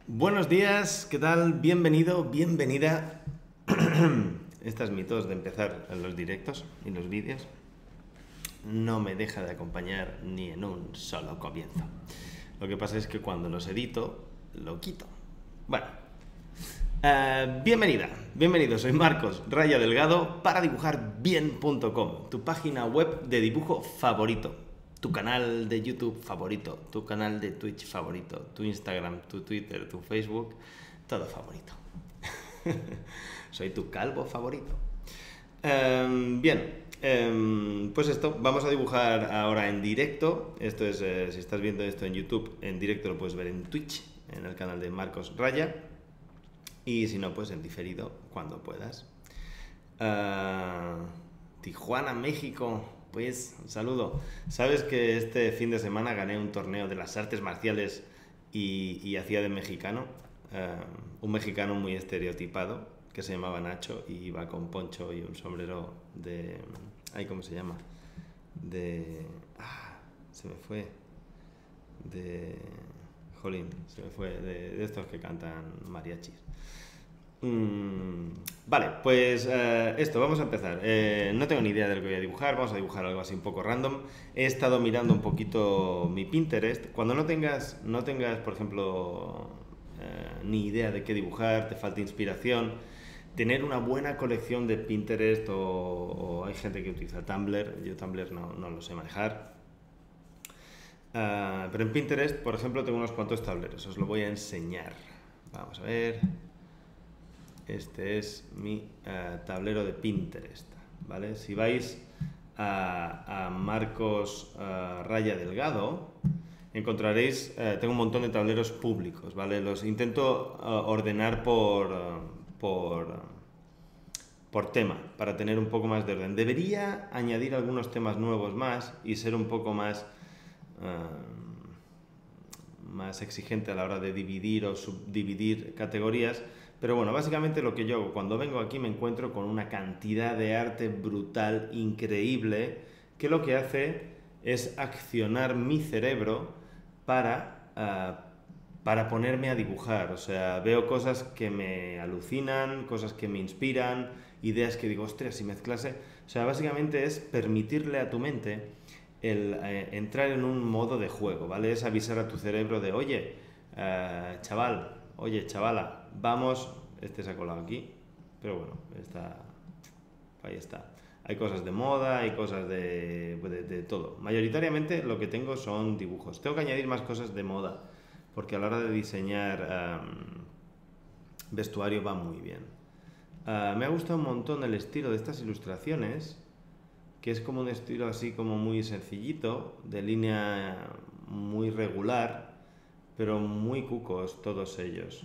Buenos días, ¿qué tal? Bienvenido, bienvenida. Esta es mi tos de empezar en los directos y los vídeos. No me deja de acompañar ni en un solo comienzo. Lo que pasa es que cuando los edito, lo quito. Bueno, bienvenido, soy Marcos Raya Delgado para dibujarbien.com, tu página web de dibujo favorito, tu canal de YouTube favorito, tu canal de Twitch favorito, tu Instagram, tu Twitter, tu Facebook, todo favorito. Soy tu calvo favorito. Pues esto, vamos a dibujar ahora en directo. Esto es, si estás viendo esto en YouTube, en directo lo puedes ver en Twitch, en el canal de Marcos Raya. Y si no, pues en diferido, cuando puedas. Tijuana, México, pues un saludo. Sabes que este fin de semana gané un torneo de las artes marciales y hacía de mexicano. Un mexicano muy estereotipado que se llamaba Nacho y iba con poncho y un sombrero de... ay, ¿cómo se llama? Se me fue. Se me fue. De estos que cantan mariachis. Vale, pues esto, vamos a empezar. No tengo ni idea de lo que voy a dibujar, vamos a dibujar algo así un poco random. He estado mirando un poquito mi Pinterest. Cuando no tengas por ejemplo, ni idea de qué dibujar, te falta inspiración, tener una buena colección de Pinterest o hay gente que utiliza Tumblr, yo Tumblr no lo sé manejar. Pero en Pinterest, por ejemplo, tengo unos cuantos tableros, os lo voy a enseñar. Vamos a ver. Este es mi tablero de Pinterest, ¿vale? Si vais a Marcos Raya Delgado, encontraréis, tengo un montón de tableros públicos, ¿vale? Los intento ordenar por tema, para tener un poco más de orden. Debería añadir algunos temas nuevos más y ser un poco más exigente a la hora de dividir o subdividir categorías. Pero bueno, básicamente lo que yo hago cuando vengo aquí me encuentro con una cantidad de arte brutal, increíble, que lo que hace es accionar mi cerebro para ponerme a dibujar. O sea, veo cosas que me alucinan, cosas que me inspiran, ideas que digo, ostras, si mezclase... O sea, básicamente es permitirle a tu mente el entrar en un modo de juego, ¿vale? Es avisar a tu cerebro de, oye, chaval, oye, chavala, vamos, este se ha colado aquí, pero bueno, ahí está. Hay cosas de moda, hay cosas de todo. Mayoritariamente lo que tengo son dibujos. Tengo que añadir más cosas de moda, porque a la hora de diseñar vestuario va muy bien. Me ha gustado un montón el estilo de estas ilustraciones, que es como un estilo así como muy sencillito, de línea muy regular, pero muy cucos todos ellos.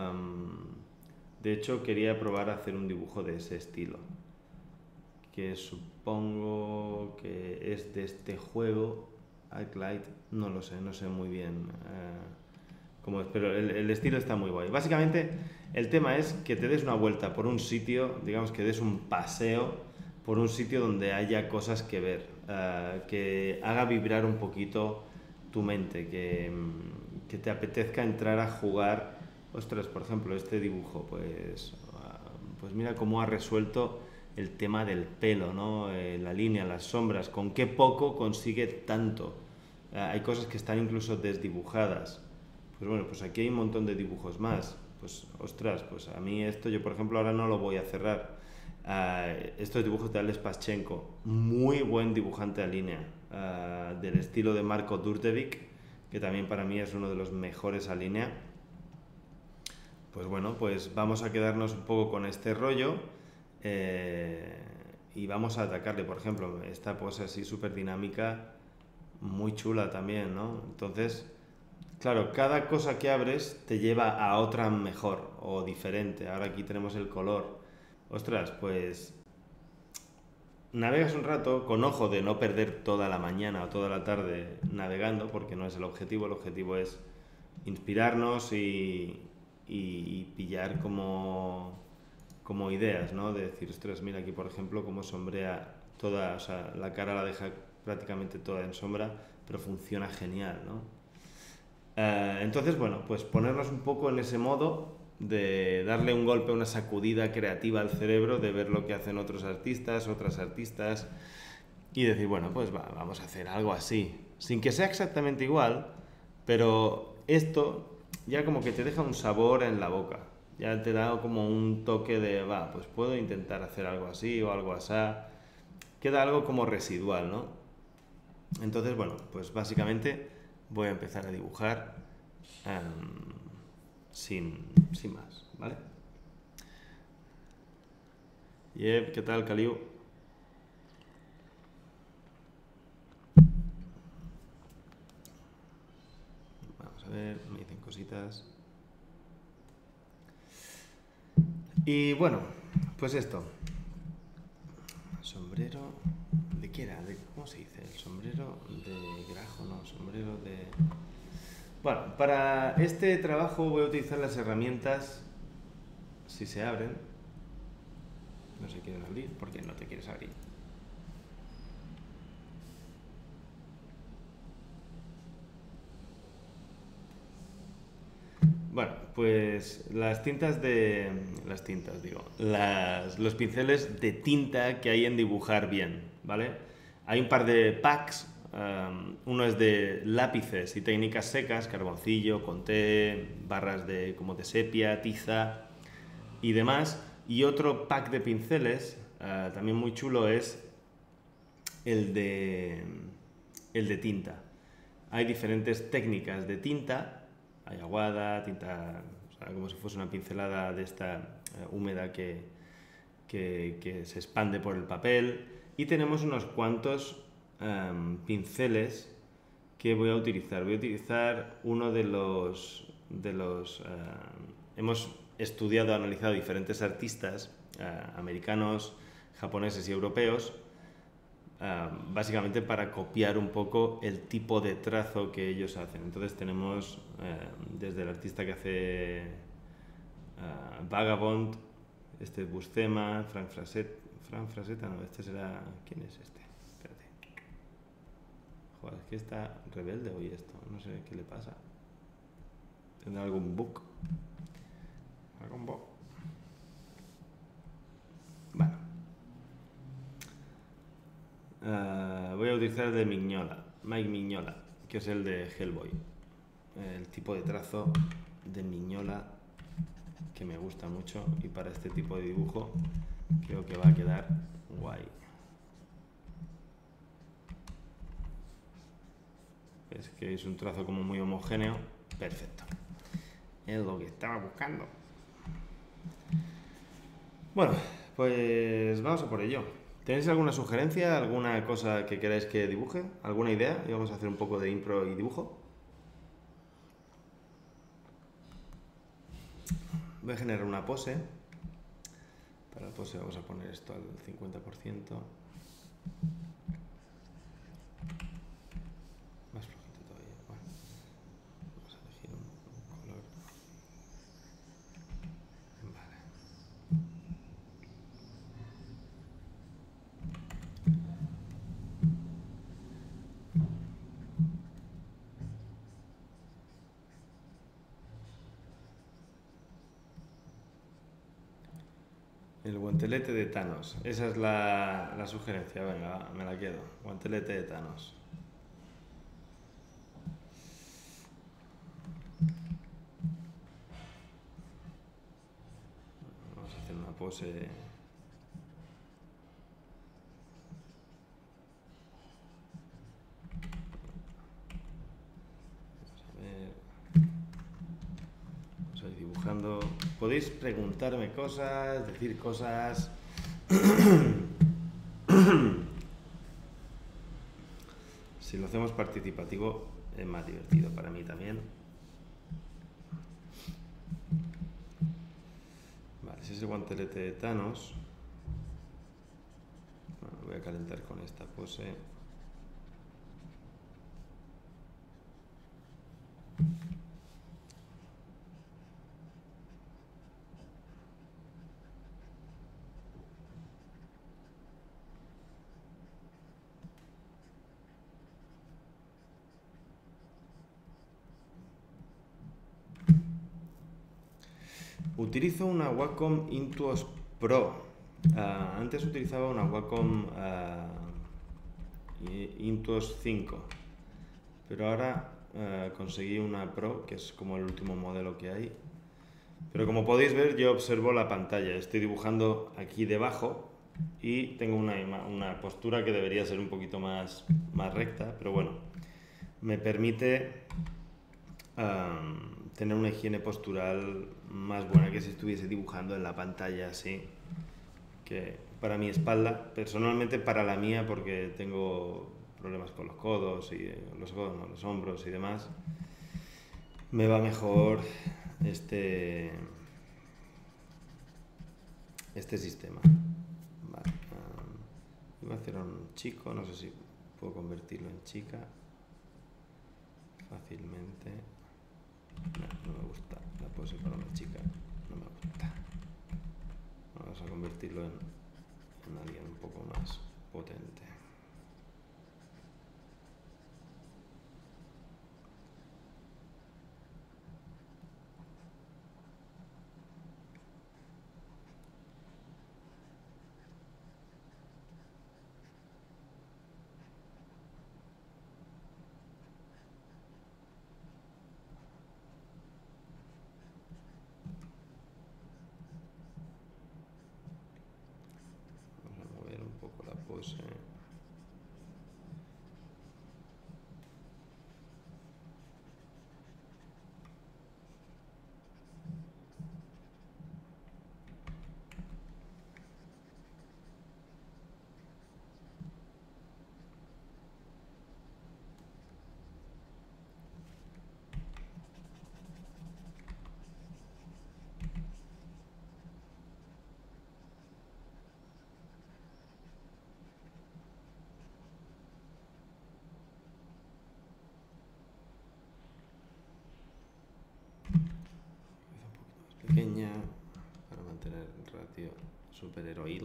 De hecho, quería probar a hacer un dibujo de ese estilo, que supongo que es de este juego, Arclight, no lo sé, no sé muy bien cómo es, pero el estilo está muy guay. Básicamente, el tema es que te des una vuelta por un sitio, digamos que des un paseo por un sitio donde haya cosas que ver, que haga vibrar un poquito tu mente, que te apetezca entrar a jugar. Ostras, por ejemplo, este dibujo, pues mira cómo ha resuelto el tema del pelo, ¿no? La línea, las sombras, con qué poco consigue tanto. Hay cosas que están incluso desdibujadas. Pues bueno, pues aquí hay un montón de dibujos más. Pues ostras, pues a mí esto, yo por ejemplo ahora no lo voy a cerrar. Estos dibujos de Alex Paschenko, muy buen dibujante a línea, del estilo de Marco Durdevik, que también para mí es uno de los mejores a línea. Pues bueno, pues vamos a quedarnos un poco con este rollo y vamos a atacarle. Por ejemplo, esta pose así súper dinámica, muy chula también, ¿no? Entonces, claro, cada cosa que abres te lleva a otra mejor o diferente. Ahora aquí tenemos el color. Ostras, pues navegas un rato con ojo de no perder toda la mañana o toda la tarde navegando, porque no es el objetivo es inspirarnos y pillar como ideas, ¿no? De decir, ostras, mira aquí por ejemplo cómo sombrea toda, o sea, la cara la deja prácticamente toda en sombra, pero funciona genial, ¿no? Entonces, bueno, pues ponernos un poco en ese modo de darle un golpe, una sacudida creativa al cerebro, de ver lo que hacen otros artistas, otras artistas, y decir, bueno, pues vamos a hacer algo así, sin que sea exactamente igual, pero esto ya como que te deja un sabor en la boca, ya te da como un toque de, va, pues puedo intentar hacer algo así o algo así, queda algo como residual, ¿no? Entonces, bueno, pues básicamente voy a empezar a dibujar em, sin más, ¿vale? Yep, ¿qué tal, Caliu? Vamos a ver, me dicen cositas. Y bueno, pues esto. Sombrero. ¿De qué era? ¿Cómo se dice? El sombrero de grajo, no, sombrero de. Bueno, para este trabajo voy a utilizar las herramientas. Si se abren, no se quieren abrir. ¿Por qué no te quieres abrir? Bueno, pues las tintas de. Las tintas, digo. Los pinceles de tinta que hay en dibujar bien, ¿vale? Hay un par de packs. Uno es de lápices y técnicas secas, carboncillo, conté, barras de como de sepia, tiza y demás. Y otro pack de pinceles, también muy chulo, es el de, el de tinta. Hay diferentes técnicas de tinta, hay aguada, tinta, o sea, como si fuese una pincelada de esta húmeda que se expande por el papel. Y tenemos unos cuantos pinceles que voy a utilizar. Voy a utilizar uno de los hemos estudiado, analizado diferentes artistas americanos, japoneses y europeos, básicamente para copiar un poco el tipo de trazo que ellos hacen. Entonces tenemos desde el artista que hace Vagabond, este es Buscema, Frank Frazetta, no, este será... ¿Quién es este? Espérate. Joder, es que está rebelde hoy esto, no sé qué le pasa. ¿Tendrá algún bug? ¿Algún bug? Bueno. Voy a utilizar el de Mignola, Mike Mignola, que es el de Hellboy. El tipo de trazo de Mignola que me gusta mucho y para este tipo de dibujo creo que va a quedar guay. Es que es un trazo como muy homogéneo, perfecto. Es lo que estaba buscando. Bueno, pues vamos a por ello. ¿Tenéis alguna sugerencia, alguna cosa que queráis que dibuje? ¿Alguna idea? Y vamos a hacer un poco de impro y dibujo. Voy a generar una pose. Para la pose vamos a poner esto al 50%. Más flojito todavía. Bueno, vamos a elegir un color. Vale. El guantelete de Thanos. Esa es la sugerencia. Venga, me la quedo. Guantelete de Thanos. Vamos a hacer una pose. Vamos a ver. Vamos a ir dibujando. Podéis preguntarme cosas, decir cosas. Si lo hacemos participativo es más divertido para mí también. Vale, si es el guantelete de Thanos. Bueno, voy a calentar con esta pose. Utilizo una Wacom Intuos Pro. Antes utilizaba una Wacom Intuos 5, pero ahora conseguí una Pro, que es como el último modelo que hay. Pero como podéis ver, yo observo la pantalla. Estoy dibujando aquí debajo y tengo una postura que debería ser un poquito más recta, pero bueno, me permite tener una higiene postural más buena que si estuviese dibujando en la pantalla así, que para mi espalda, personalmente para la mía, porque tengo problemas con los codos y los hombros y demás, me va mejor este sistema. Vale. Voy a hacer un chico, no sé si puedo convertirlo en chica fácilmente. No me gusta la pose para una chica, no me gusta. Vamos a convertirlo en alguien un poco más potente. Vamos a mover un poco la pose. Pequeña para mantener el ratio superheroil.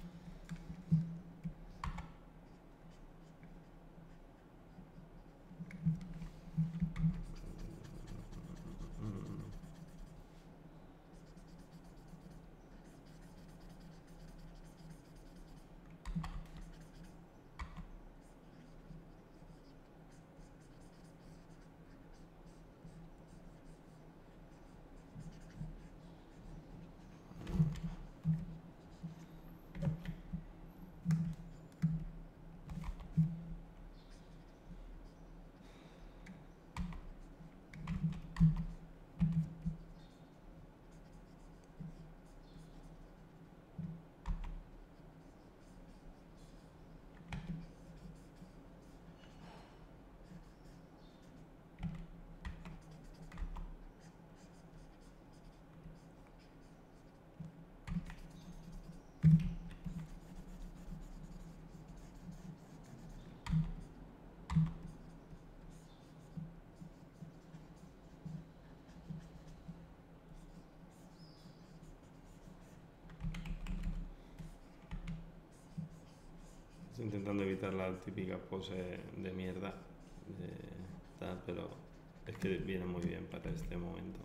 Estoy intentando evitar la típica pose de mierda, pero es que viene muy bien para este momento.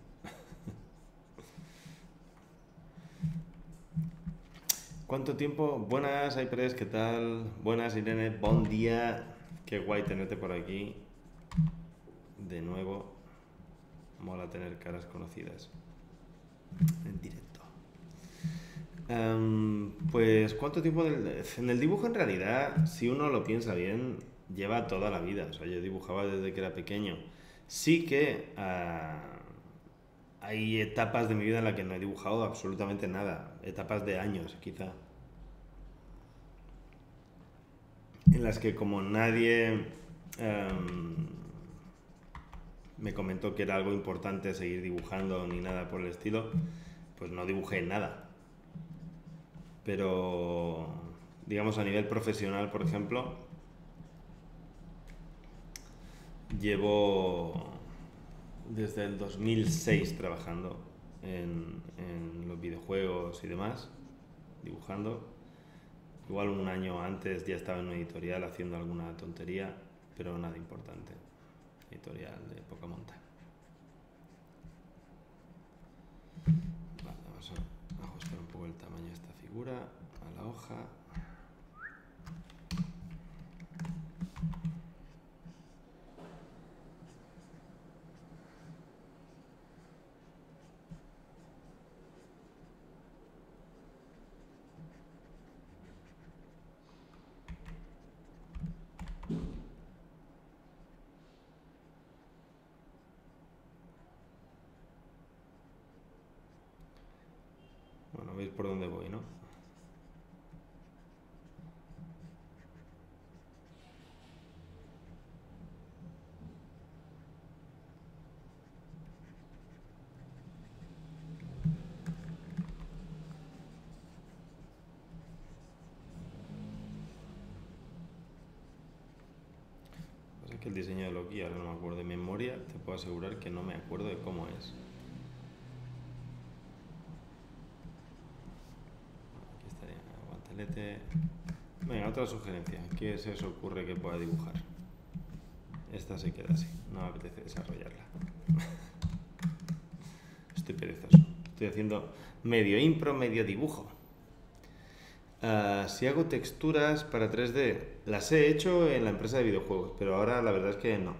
¿Cuánto tiempo? Buenas, Hyperes, ¿qué tal? Buenas, Irene, buen día. Qué guay tenerte por aquí. De nuevo, mola tener caras conocidas en directo. Pues cuánto tiempo en el dibujo, en realidad, si uno lo piensa bien, lleva toda la vida. O sea, yo dibujaba desde que era pequeño. Sí que hay etapas de mi vida en las que no he dibujado absolutamente nada, etapas de años quizá, en las que como nadie me comentó que era algo importante seguir dibujando ni nada por el estilo, pues no dibujé nada. Pero digamos a nivel profesional, por ejemplo, llevo desde el 2006 trabajando en los videojuegos y demás, dibujando. Igual un año antes ya estaba en una editorial haciendo alguna tontería, pero nada importante. Editorial de poca monta. Vale. Vamos a ajustar un poco el tamaño de esta figura a la hoja. Bueno, veis por dónde voy, ¿no? Pasa que el diseño de Loki ahora no me acuerdo de memoria, te puedo asegurar que no me acuerdo de cómo es. Aquí estaría el guantelete. Venga, otra sugerencia. ¿Qué se os ocurre que pueda dibujar? Esta se queda así, no me apetece desarrollarla. Estoy perezoso. Estoy haciendo medio impro, medio dibujo. Si hago texturas para 3D, las he hecho en la empresa de videojuegos, pero ahora la verdad es que no.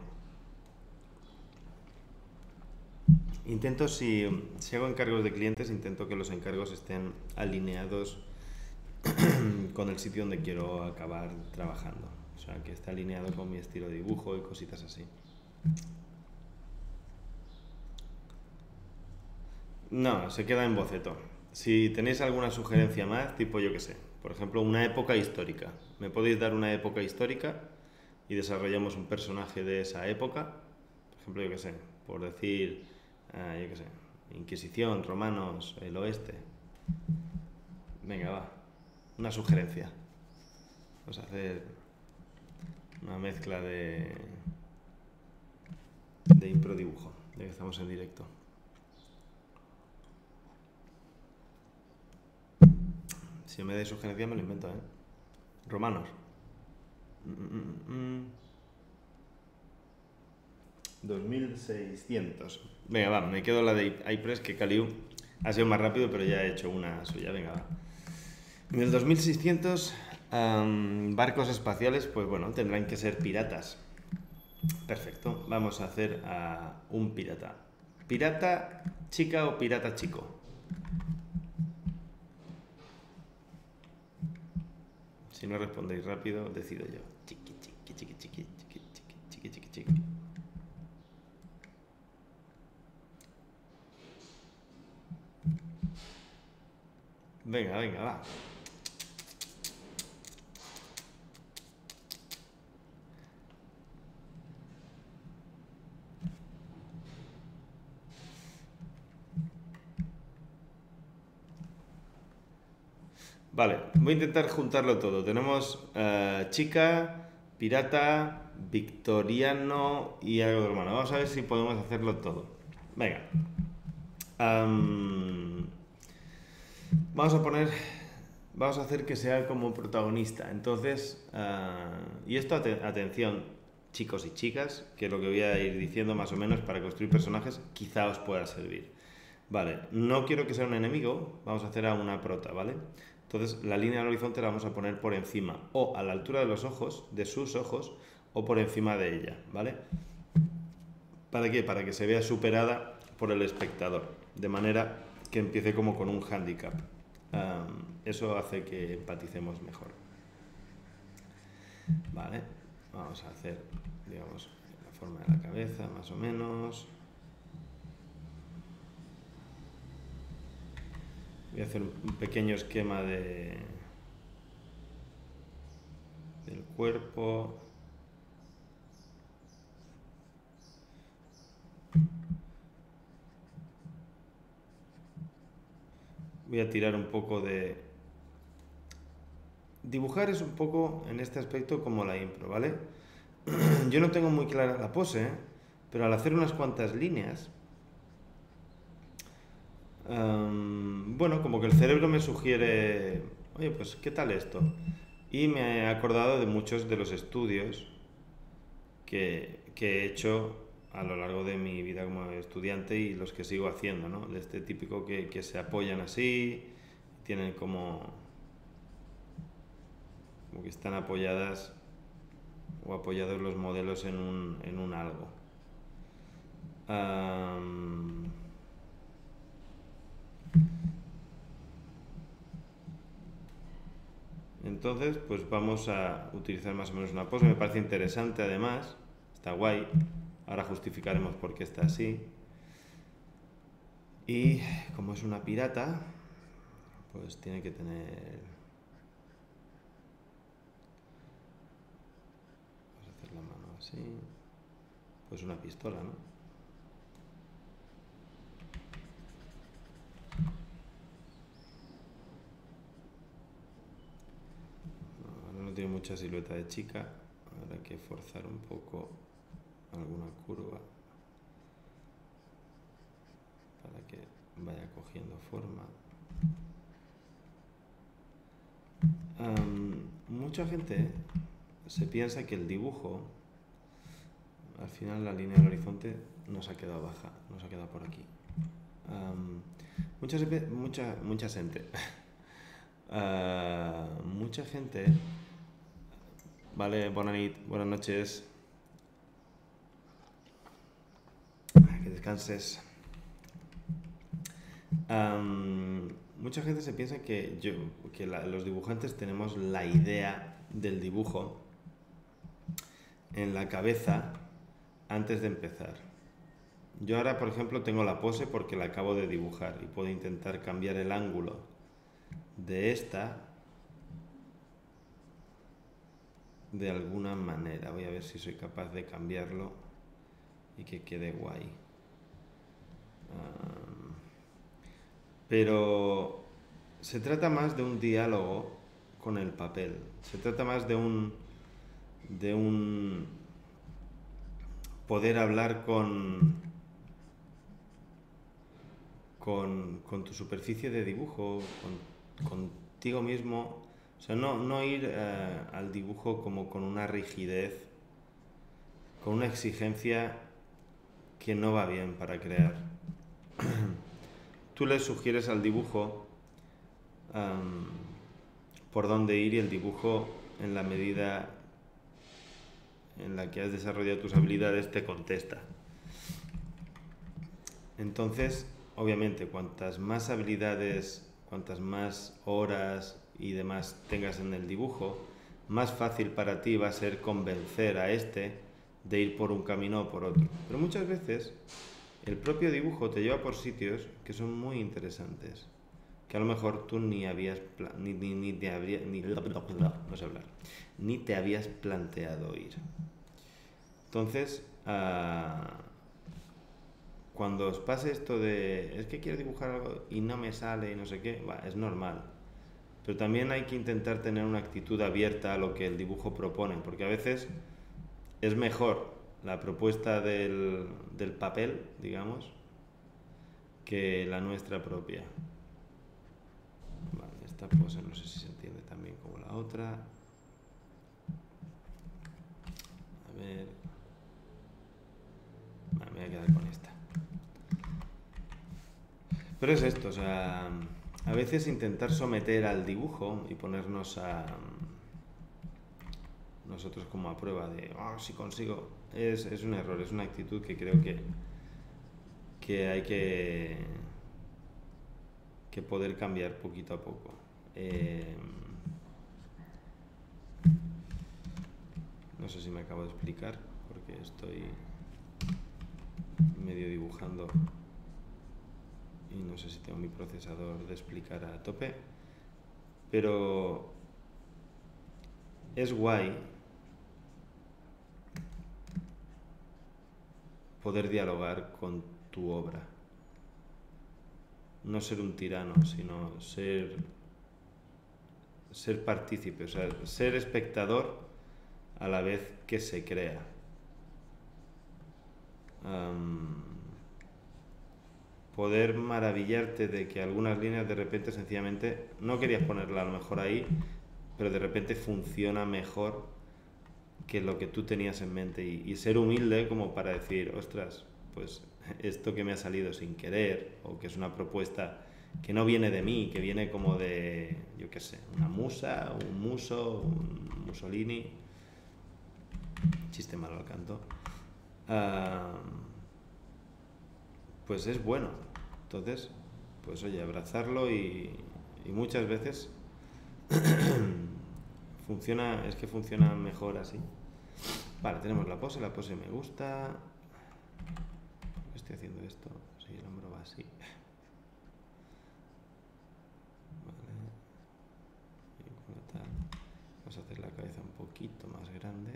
Intento, si hago encargos de clientes, intento que los encargos estén alineados con el sitio donde quiero acabar trabajando. O sea, que esté alineado con mi estilo de dibujo y cositas así. No, se queda en boceto. Si tenéis alguna sugerencia más, tipo yo que sé, por ejemplo, una época histórica. ¿Me podéis dar una época histórica y desarrollamos un personaje de esa época? Por ejemplo, yo que sé, por decir, yo que sé, Inquisición, romanos, el oeste. Venga, va. Una sugerencia. Vamos a hacer una mezcla de impro dibujo, ya que estamos en directo. Si me dais sugerencias me lo invento, ¿eh? Romanos. 2600. Venga, va, me quedo la de iPress, que Caliu ha sido más rápido, pero ya he hecho una suya. Venga, va. En el 2600, barcos espaciales, pues bueno, tendrán que ser piratas. Perfecto, vamos a hacer a un pirata. ¿Pirata chica o pirata chico? Si no respondéis rápido, decido yo. Chiqui, chiqui, chiqui, chiqui, chiqui, chiqui, chiqui, chiqui, chiqui. Venga, venga, va. Vale, voy a intentar juntarlo todo. Tenemos chica, pirata, victoriano y algo de romano. Vamos a ver si podemos hacerlo todo. Venga. Vamos a hacer que sea como protagonista. Entonces, y esto, atención, chicos y chicas, que lo que voy a ir diciendo más o menos para construir personajes quizá os pueda servir. Vale, no quiero que sea un enemigo, vamos a hacer a una prota, ¿vale? Entonces la línea del horizonte la vamos a poner por encima, o a la altura de los ojos, de sus ojos, o por encima de ella, ¿vale? ¿Para qué? Para que se vea superada por el espectador, de manera que empiece como con un hándicap. Eso hace que empaticemos mejor. Vale, vamos a hacer, digamos, la forma de la cabeza, más o menos. Voy a hacer un pequeño esquema del cuerpo. Voy a tirar un poco de... Dibujar es un poco, en este aspecto, como la impro, ¿vale? Yo no tengo muy clara la pose, pero al hacer unas cuantas líneas, bueno, como que el cerebro me sugiere, oye, pues, ¿qué tal esto? Y me he acordado de muchos de los estudios que he hecho a lo largo de mi vida como estudiante y los que sigo haciendo, ¿no? De este típico que se apoyan así, tienen como que están apoyadas o apoyados los modelos en un algo. Entonces, pues vamos a utilizar más o menos una pose. Me parece interesante además, está guay. Ahora justificaremos por qué está así. Y como es una pirata, pues tiene que tener... Vamos a hacer la mano así. Pues una pistola, ¿no? Ahora no tiene mucha silueta de chica. Ahora hay que forzar un poco alguna curva para que vaya cogiendo forma. Mucha gente se piensa que el dibujo, al final la línea del horizonte nos ha quedado baja, nos ha quedado por aquí. Mucha gente, mucha gente, vale, buenas noches, que descanses. Mucha gente se piensa que los dibujantes tenemos la idea del dibujo en la cabeza antes de empezar. Yo ahora, por ejemplo, tengo la pose porque la acabo de dibujar y puedo intentar cambiar el ángulo de esta de alguna manera. Voy a ver si soy capaz de cambiarlo y que quede guay. Pero se trata más de un diálogo con el papel. Se trata más de un poder hablar con tu superficie de dibujo, contigo mismo. O sea, no ir al dibujo como con una rigidez, con una exigencia que no va bien para crear. Tú le sugieres al dibujo por dónde ir y el dibujo, en la medida en la que has desarrollado tus habilidades, te contesta. Entonces, obviamente, cuantas más habilidades, cuantas más horas y demás tengas en el dibujo, más fácil para ti va a ser convencer a este de ir por un camino o por otro. Pero muchas veces el propio dibujo te lleva por sitios que son muy interesantes, que a lo mejor tú ni te habías planteado ir. Entonces, cuando os pase esto de es que quiero dibujar algo y no me sale y no sé qué, es normal. Pero también hay que intentar tener una actitud abierta a lo que el dibujo propone, porque a veces es mejor la propuesta del papel, digamos, que la nuestra propia. Vale, esta pose no sé si se entiende también como la otra. A ver. Vale, me voy a quedar con esta. Pero es esto, o sea, a veces intentar someter al dibujo y ponernos a nosotros como a prueba de si consigo, es un error, es una actitud que creo que hay que poder cambiar poquito a poco. No sé si me acabo de explicar porque estoy medio dibujando y no sé si tengo mi procesador de explicar a tope, pero es guay poder dialogar con tu obra, no ser un tirano, sino ser partícipe, o sea, ser espectador a la vez que se crea. Poder maravillarte de que algunas líneas de repente sencillamente no querías ponerla a lo mejor ahí, pero de repente funciona mejor que lo que tú tenías en mente y ser humilde como para decir, ostras, pues esto que me ha salido sin querer o que es una propuesta que no viene de mí, que viene como de, yo qué sé, una musa, un muso, un Mussolini, chiste malo al canto, pues es bueno. Entonces, pues oye, abrazarlo y muchas veces funciona, es que funciona mejor así. Vale, tenemos la pose me gusta. Estoy haciendo esto, si el hombro va así. Vale. Y como tal, vamos a hacer la cabeza un poquito más grande.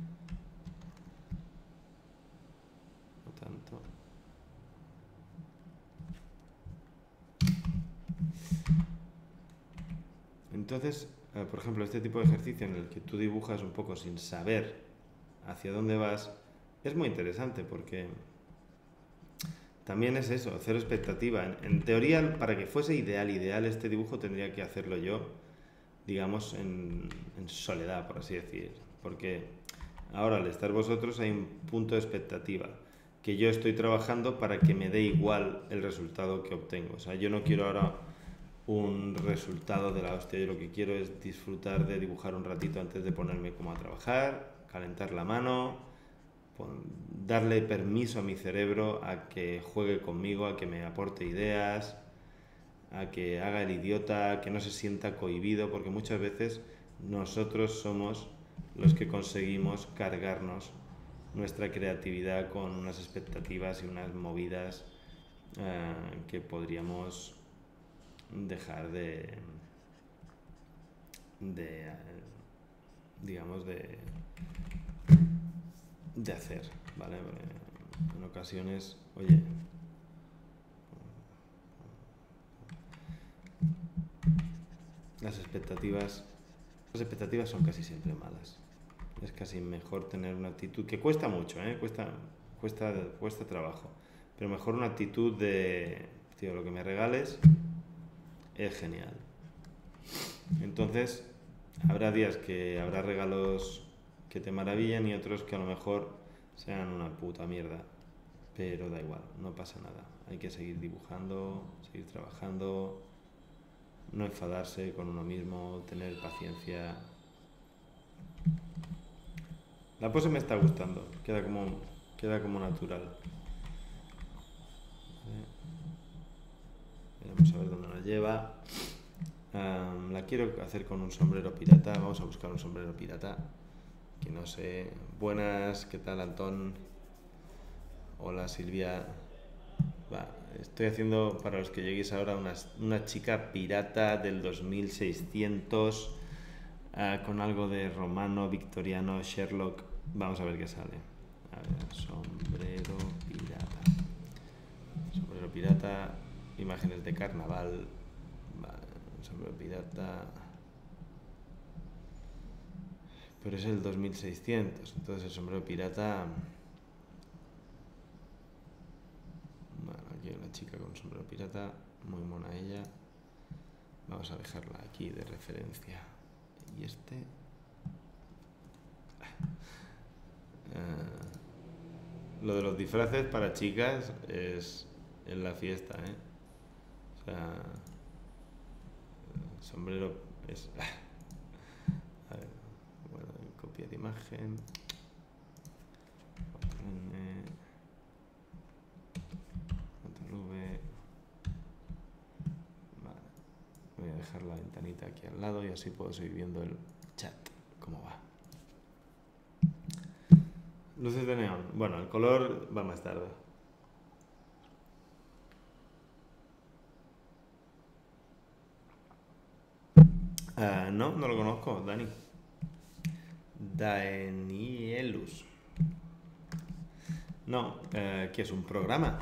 No tanto. Entonces, por ejemplo, este tipo de ejercicio en el que tú dibujas un poco sin saber hacia dónde vas, es muy interesante porque también es eso, cero expectativa. En teoría, para que fuese ideal este dibujo tendría que hacerlo yo, digamos, en soledad, por así decir. Porque ahora al estar vosotros hay un punto de expectativa que yo estoy trabajando para que me dé igual el resultado que obtengo. O sea, yo no quiero ahora un resultado de la hostia, yo lo que quiero es disfrutar de dibujar un ratito antes de ponerme como a trabajar, calentar la mano, darle permiso a mi cerebro a que juegue conmigo, a que me aporte ideas, a que haga el idiota, a que no se sienta cohibido, porque muchas veces nosotros somos los que conseguimos cargarnos nuestra creatividad con unas expectativas y unas movidas que podríamos dejar de digamos de hacer, ¿vale? En ocasiones, oye, las expectativas son casi siempre malas. Es casi mejor tener una actitud que cuesta mucho, ¿eh? Cuesta trabajo, pero mejor una actitud de, tío, lo que me regales es genial. Entonces, habrá días que habrá regalos que te maravillan y otros que a lo mejor sean una puta mierda, pero da igual, no pasa nada. Hay que seguir dibujando, seguir trabajando, no enfadarse con uno mismo, tener paciencia. La pose me está gustando, queda como natural. Vamos a ver dónde nos lleva. La quiero hacer con un sombrero pirata. Vamos a buscar un sombrero pirata. Que no sé. Buenas, ¿qué tal, Antón? Hola, Silvia. Va, estoy haciendo, para los que lleguéis ahora, una chica pirata del 2600 con algo de romano, victoriano, Sherlock. Vamos a ver qué sale. A ver, sombrero pirata. Sombrero pirata, imágenes de carnaval. Vale, sombrero pirata. Pero es el 2600, entonces el sombrero pirata. Bueno, aquí hay una chica con un sombrero pirata, muy mona ella. Vamos a dejarla aquí de referencia. Y este. Lo de los disfraces para chicas es en la fiesta, ¿eh? O sea, el sombrero es. A ver, bueno, copia de imagen. V. Vale. Voy a dejar la ventanita aquí al lado y así puedo seguir viendo el chat, cómo va. Luces de neón. Bueno, el color va más tarde. No lo conozco, Dani. Danielus. No, que es un programa.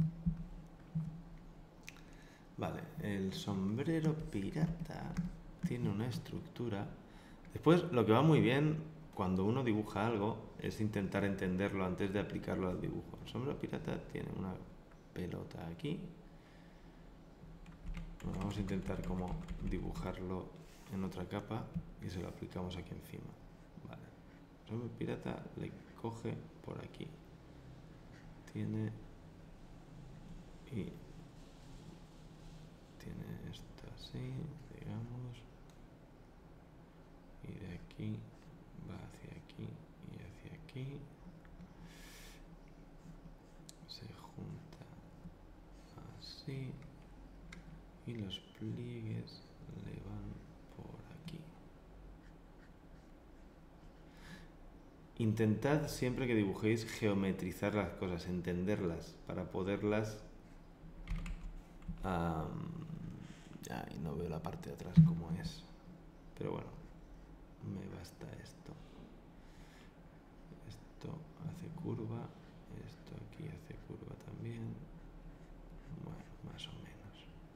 Vale, el sombrero pirata tiene una estructura. Después, lo que va muy bien cuando uno dibuja algo es intentar entenderlo antes de aplicarlo al dibujo. El sombrero pirata tiene una pelota aquí. Bueno, vamos a intentar como dibujarlo en otra capa y se lo aplicamos aquí encima. Vale. Zombie pirata le coge por aquí. Tiene... Y tiene esto así, digamos. Y de aquí va hacia aquí y hacia aquí. Se junta así. Y los pliegues le van por aquí. Intentad siempre que dibujéis geometrizar las cosas, entenderlas, para poderlas... y no veo la parte de atrás como es. Pero bueno, me basta esto. Esto hace curva, esto aquí hace curva también. Bueno, más o menos.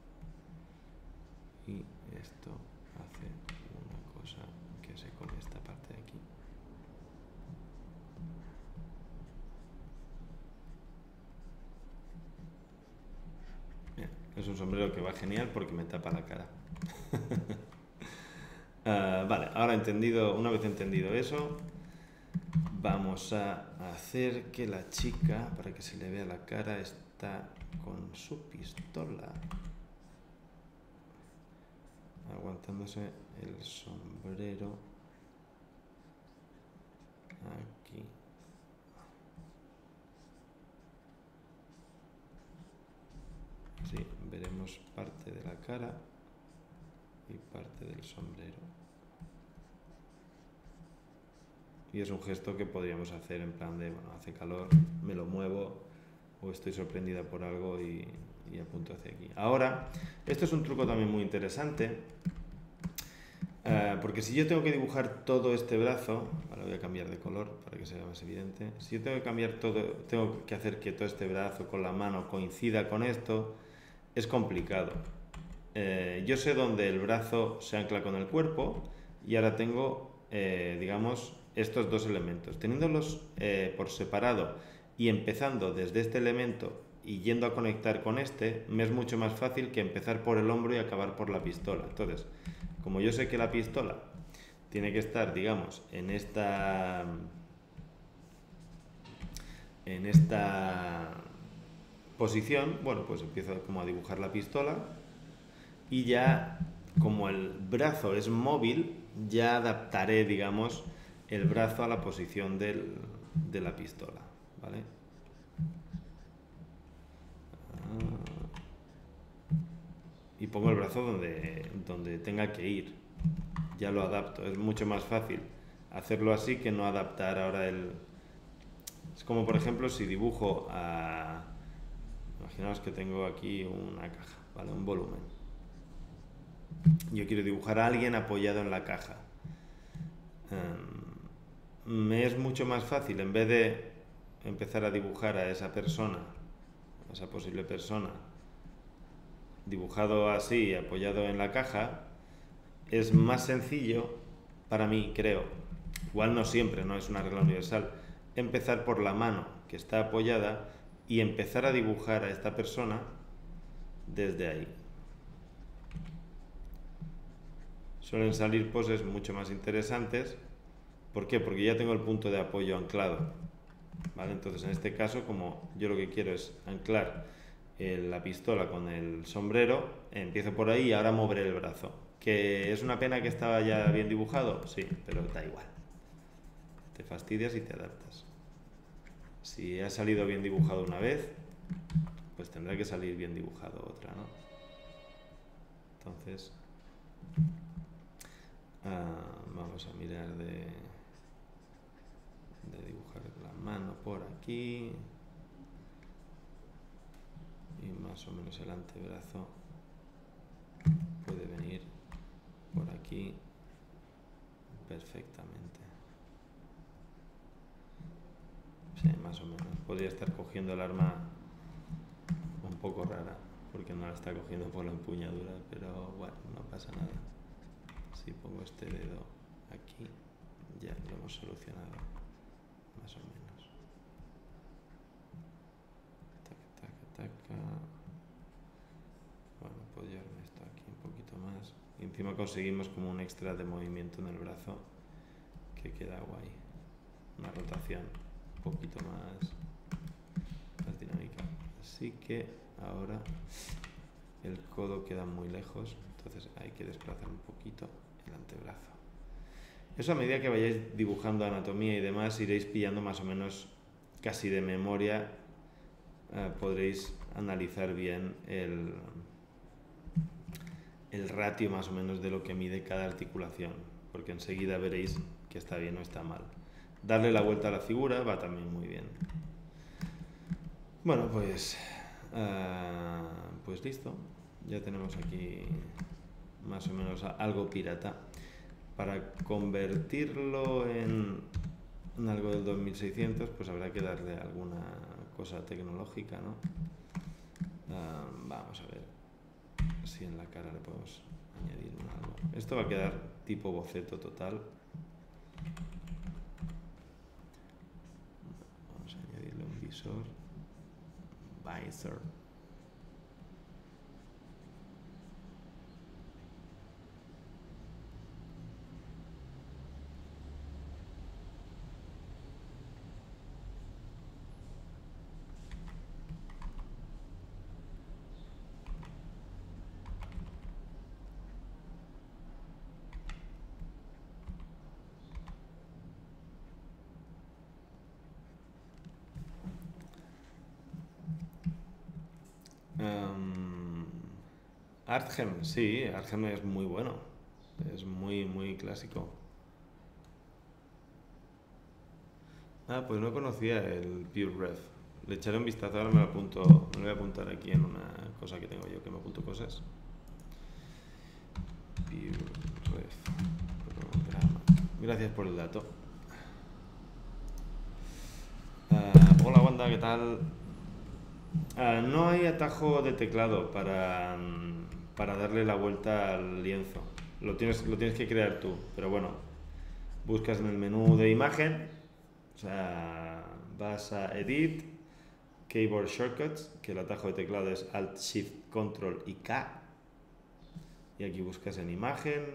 Y esto hace una cosa que se come esta parte de aquí. Bien, es un sombrero que va genial porque me tapa la cara. Vale, ahora una vez entendido eso, vamos a hacer que la chica, para que se le vea la cara, está con su pistola aguantándose el sombrero aquí. Así veremos parte de la cara y parte del sombrero. Y es un gesto que podríamos hacer en plan de, bueno, hace calor, me lo muevo, o estoy sorprendida por algo y apunto hacia aquí. Ahora, esto es un truco también muy interesante, porque si yo tengo que dibujar todo este brazo, ahora voy a cambiar de color para que sea más evidente, si yo tengo que cambiar todo, tengo que hacer que todo este brazo con la mano coincida con esto, es complicado. Yo sé dónde el brazo se ancla con el cuerpo y ahora tengo, digamos, estos dos elementos. Teniéndolos por separado y empezando desde este elemento y yendo a conectar con este, me es mucho más fácil que empezar por el hombro y acabar por la pistola. Entonces, como yo sé que la pistola tiene que estar, digamos, en esta posición, bueno, pues empiezo como a dibujar la pistola y ya, como el brazo es móvil, ya adaptaré, digamos, el brazo a la posición de la pistola, ¿vale? Y pongo el brazo donde tenga que ir. Ya lo adapto. Es mucho más fácil hacerlo así que no adaptar ahora el... Es como, por ejemplo, si dibujo a... Imaginaos que tengo aquí una caja, ¿vale? Un volumen. Yo quiero dibujar a alguien apoyado en la caja. Me es mucho más fácil, en vez de empezar a dibujar a esa persona, a esa posible persona, dibujado así, apoyado en la caja, es más sencillo para mí, creo, igual no siempre, no es una regla universal, empezar por la mano que está apoyada y empezar a dibujar a esta persona desde ahí. Suelen salir poses mucho más interesantes. ¿Por qué? Porque ya tengo el punto de apoyo anclado, ¿vale? Entonces, en este caso, como yo lo que quiero es anclar la pistola con el sombrero, empiezo por ahí y ahora moveré el brazo. ¿Que es una pena que estaba ya bien dibujado? Sí, pero da igual. Te fastidias y te adaptas. Si ha salido bien dibujado una vez, pues tendrá que salir bien dibujado otra, ¿no? Entonces, vamos a mirar de dibujar la mano por aquí y más o menos el antebrazo puede venir por aquí perfectamente. Sí, más o menos. Podría estar cogiendo el arma un poco rara porque no la está cogiendo por la empuñadura, pero bueno, no pasa nada. Si pongo este dedo aquí, ya lo hemos solucionado, más o menos. Taca, taca, taca. Bueno, puedo llevarme esto aquí un poquito más. Y encima conseguimos como un extra de movimiento en el brazo que queda guay. una rotación un poquito más dinámica. Así que ahora el codo queda muy lejos, entonces hay que desplazar un poquito el antebrazo. Eso a medida que vayáis dibujando anatomía y demás, iréis pillando más o menos casi de memoria, podréis analizar bien el ratio más o menos de lo que mide cada articulación, porque enseguida veréis que está bien o está mal. Darle la vuelta a la figura va también muy bien. Bueno, pues listo. Ya tenemos aquí más o menos algo pirata. Para convertirlo en algo del 2600, pues habrá que darle alguna cosa tecnológica, ¿no? Vamos a ver si en la cara le podemos añadir algo. Esto va a quedar tipo boceto total. Vamos a añadirle un visor. Artgem, sí, Artgem es muy bueno, es muy clásico. Pues no conocía el PureRef. Le echaré un vistazo, ahora me lo voy a apuntar aquí en una cosa que tengo yo, que me apunto cosas. PureRef programa. Gracias por el dato. Hola Wanda, ¿qué tal? No hay atajo de teclado para darle la vuelta al lienzo. Lo tienes que crear tú, pero bueno, buscas en el menú de imagen, o sea, vas a Edit, Keyboard Shortcuts, que el atajo de teclado es Alt, Shift, Control y K, y aquí buscas en imagen,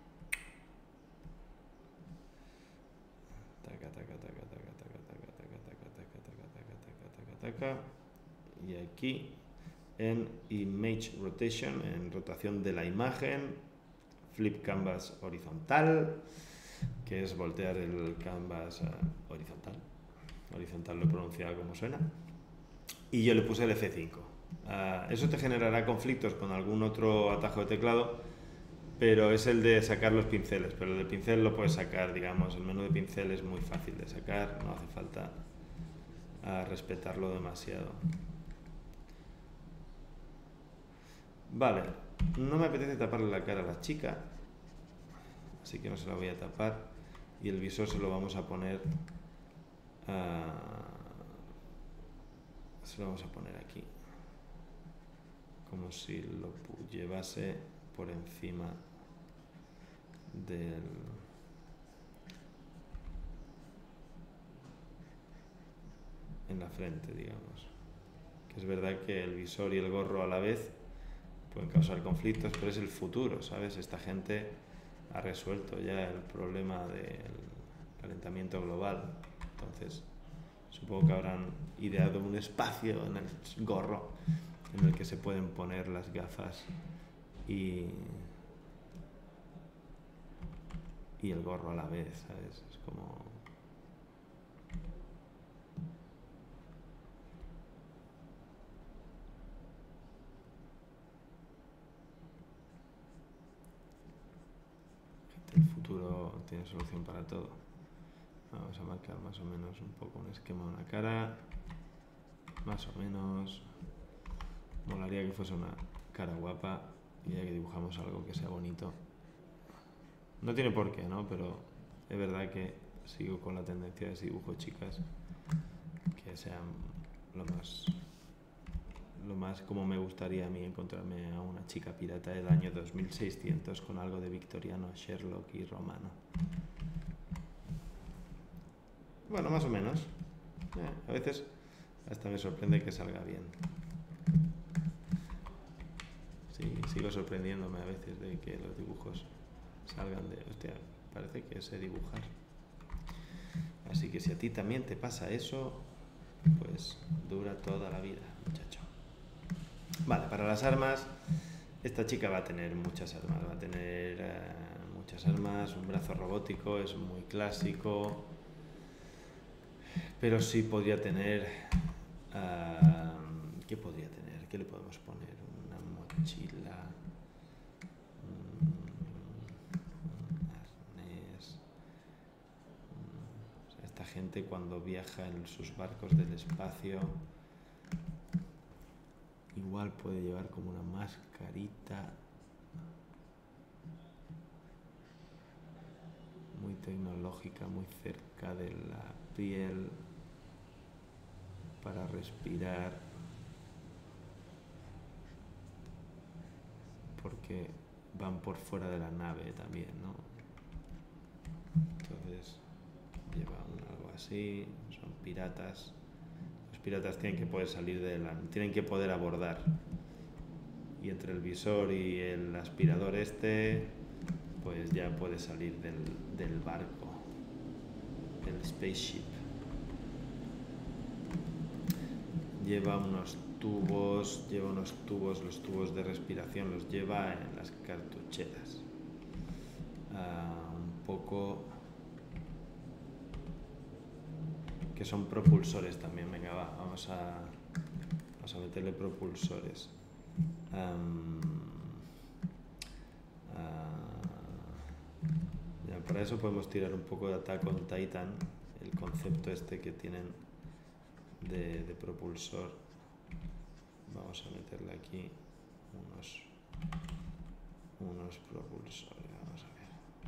y aquí en Image Rotation, en rotación de la imagen, Flip Canvas horizontal, que es voltear el canvas horizontal. Horizontal lo he pronunciado como suena. Y yo le puse el F5. Eso te generará conflictos con algún otro atajo de teclado, pero es el de sacar los pinceles. Pero el de pincel lo puedes sacar, digamos, el menú de pincel es muy fácil de sacar, no hace falta respetarlo demasiado. Vale, no me apetece taparle la cara a la chica, así que no se la voy a tapar, y el visor se lo vamos a poner aquí, como si lo llevase por encima en la frente, digamos. Que es verdad que el visor y el gorro a la vez pueden causar conflictos, pero es el futuro, ¿sabes? Esta gente ha resuelto ya el problema del calentamiento global, entonces supongo que habrán ideado un espacio en el gorro en el que se pueden poner las gafas y el gorro a la vez, ¿sabes? Es como... El futuro tiene solución para todo. Vamos a marcar más o menos un poco un esquema de una cara. Más o menos. Molaría que fuese una cara guapa y ya que dibujamos algo que sea bonito. No tiene por qué, ¿no? Pero es verdad que sigo con la tendencia de si dibujo chicas que sean lo más como me gustaría a mí encontrarme a una chica pirata del año 2600 con algo de victoriano, Sherlock y romano. Bueno, más o menos. A veces hasta me sorprende que salga bien. Sí, sigo sorprendiéndome a veces de que los dibujos salgan de... Hostia, parece que sé dibujar. Así que si a ti también te pasa eso, pues dura toda la vida, muchacho. Vale, para las armas, esta chica va a tener muchas armas. Va a tener muchas armas, un brazo robótico, es muy clásico. Pero sí podría tener... ¿qué podría tener? ¿Qué le podemos poner? Una mochila, un arnés. O sea, esta gente cuando viaja en sus barcos del espacio igual puede llevar como una mascarita muy tecnológica, muy cerca de la piel para respirar, porque van por fuera de la nave también, ¿no? Entonces lleva algo así, son piratas. Los piratas tienen que poder salir tienen que poder abordar. Y entre el visor y el aspirador pues ya puede salir del barco, del spaceship. Lleva unos tubos, los tubos de respiración los lleva en las cartucheras. Un poco que son propulsores también. Venga, vamos a meterle propulsores. Ya, para eso podemos tirar un poco de Attack on Titan, el concepto que tienen de propulsor. Vamos a meterle aquí unos propulsores. Vamos a ver.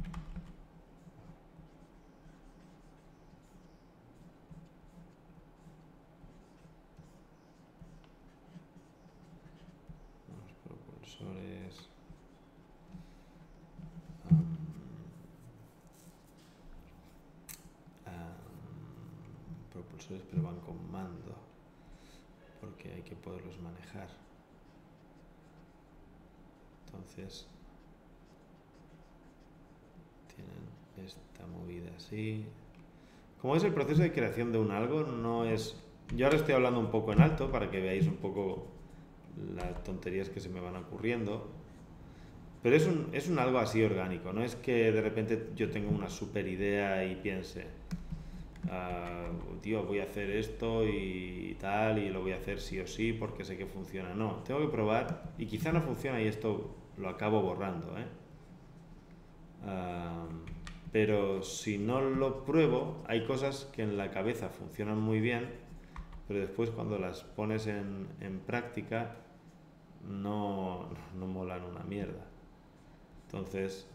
Unos propulsores. Propulsores, pero van con mando, porque hay que poderlos manejar. Entonces tienen esta movida así. Como es el proceso de creación de un algo, no es... Yo ahora estoy hablando un poco en alto para que veáis un poco las tonterías que se me van ocurriendo, pero es un algo así orgánico. No es que de repente yo tenga una super idea y piense, tío, voy a hacer esto y tal, y lo voy a hacer sí o sí porque sé que funciona. No, tengo que probar y quizá no funciona y esto lo acabo borrando, pero si no lo pruebo, hay cosas que en la cabeza funcionan muy bien, pero después cuando las pones en práctica no molan una mierda. Entonces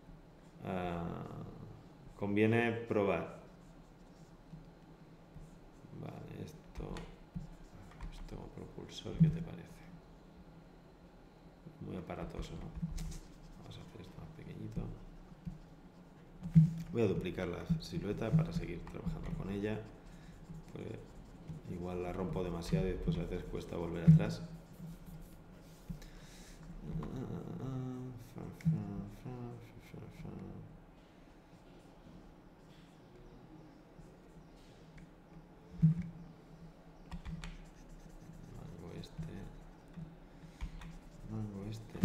conviene probar. Vale, esto como propulsor, ¿qué te parece? Muy aparatoso, ¿no? Vamos a hacer esto más pequeñito. Voy a duplicar la silueta para seguir trabajando con ella, porque igual la rompo demasiado y después a veces cuesta volver atrás. Mango este.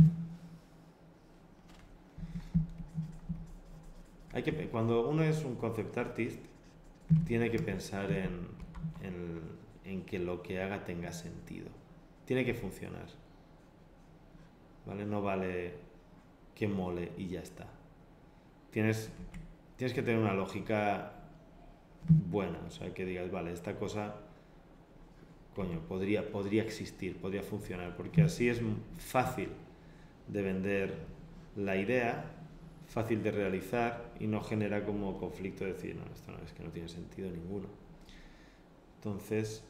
Cuando uno es un concept artist, tiene que pensar en que lo que haga tenga sentido. Tiene que funcionar. ¿Vale? No vale que mole y ya está. Tienes que tener una lógica buena, o sea, que digas, vale, esta cosa, coño, podría existir, podría funcionar, porque así es fácil de vender la idea, fácil de realizar y no genera como conflicto de decir, no, esto no, es que no tiene sentido ninguno. Entonces,